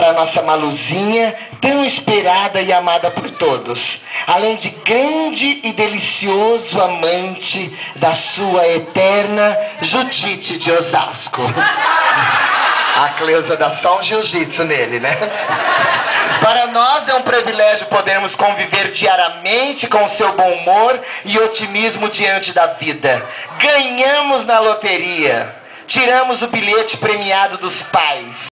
para a nossa Maluzinha, tão esperada e amada por todos, além de grande e delicioso amante da sua eterna Judite de Osasco. A Cleusa dá só um jiu-jitsu nele, né? Para nós é um privilégio podermos conviver diariamente com o seu bom humor e otimismo diante da vida. Ganhamos na loteria, tiramos o bilhete premiado dos pais.